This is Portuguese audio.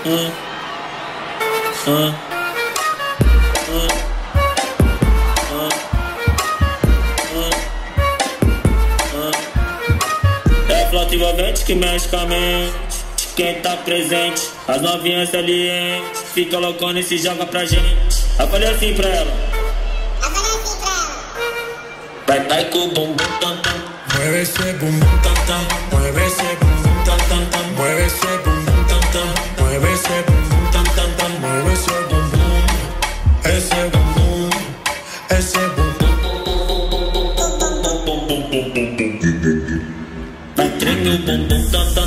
É a flauta envolvente que mexe com a mente. Quem tá presente, as novinhas salientes, fica loucona e se joga pra gente. Eu falei assim pra ela. Vai com o bumbum tam tam. Mueve esse bumbum tam tam. Mueve esse bumbum tam tam tam. Mueve esse bumbum tam tam. Mueve esse bumbum tam tam tam. Mueve esse bumbum. Esse bumbum. Esse bumbum. Vai treme o bumbum tam tam.